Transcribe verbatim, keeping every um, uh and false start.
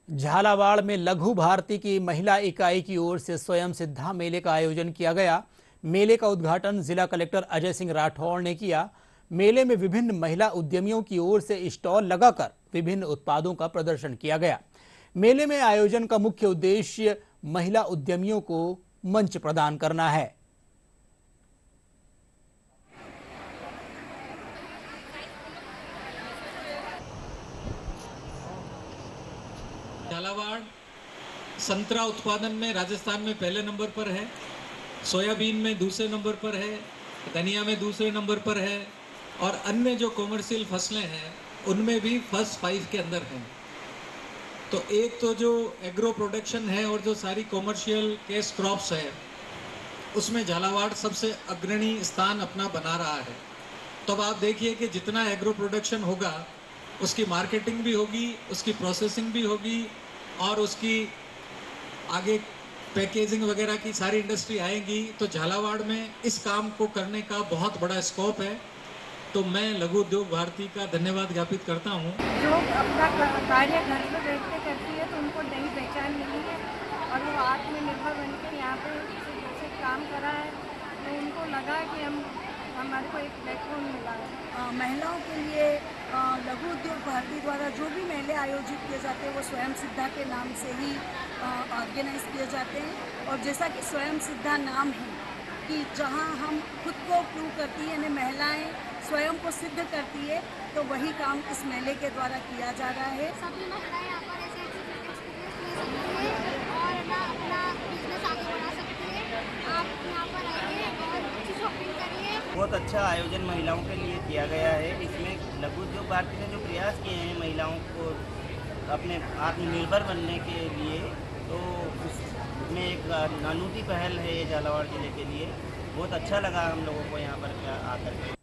झालावाड़ में लघु भारती की महिला इकाई की ओर से स्वयं सिद्धा मेले का आयोजन किया गया। मेले का उद्घाटन जिला कलेक्टर अजय सिंह राठौड़ ने किया। मेले में विभिन्न महिला उद्यमियों की ओर से स्टॉल लगाकर विभिन्न उत्पादों का प्रदर्शन किया गया। मेले में आयोजन का मुख्य उद्देश्य महिला उद्यमियों को मंच प्रदान करना है। झालावाड़ संतरा उत्पादन में राजस्थान में पहले नंबर पर है, सोयाबीन में दूसरे नंबर पर है, धनिया में दूसरे नंबर पर है और अन्य जो कॉमर्शियल फसलें हैं उनमें भी फर्स्ट फाइव के अंदर हैं। तो एक तो जो एग्रो प्रोडक्शन है और जो सारी कॉमर्शियल केस क्रॉप्स है उसमें झालावाड़ सबसे अग्रणी स्थान अपना बना रहा है। तो अब आप देखिए कि जितना एग्रो प्रोडक्शन होगा उसकी मार्केटिंग भी होगी, उसकी प्रोसेसिंग भी होगी और उसकी आगे पैकेजिंग वगैरह की सारी इंडस्ट्री आएगी। तो झालावाड़ में इस काम को करने का बहुत बड़ा स्कोप है। तो मैं लघु उद्योग भारती का धन्यवाद ज्ञापित करता हूँ। जो अपना कार्य घर पे बैठ के करती है तो उनको नई पहचान मिली है और वो आत्मनिर्भर बनकर यहाँ पे से काम करा है। तो उनको लगा कि हम हमारे को एक प्लेटफॉर्म मिला है। आ, महिलाओं के लिए आ, लघु उद्योग भारती द्वारा जो भी मेले आयोजित किए जाते हैं वो स्वयं सिद्धा के नाम से ही ऑर्गेनाइज किए जाते हैं। और जैसा कि स्वयं सिद्धा नाम है कि जहां हम खुद को प्रूव करती है, यानी महिलाएं स्वयं को सिद्ध करती है, तो वही काम इस मेले के द्वारा किया जा रहा है। सभी महिलाएं यहाँ पर ऐसे एक्सपीरियंस ले सकती है और ना अपना बिजनेस आगे बढ़ा सकती है। आप यहाँ पर आइए और अच्छी शॉपिंग करिए। बहुत अच्छा आयोजन महिलाओं के लिए किया गया है। इसमें लघु उद्योग भारती ने जो प्रयास किए हैं महिलाओं को अपने आत्मनिर्भर बनने के लिए, तो उसमें एक अनूठी पहल है ये झालावाड़ जिले के लिए। बहुत अच्छा लगा हम लोगों को यहाँ पर आकर के।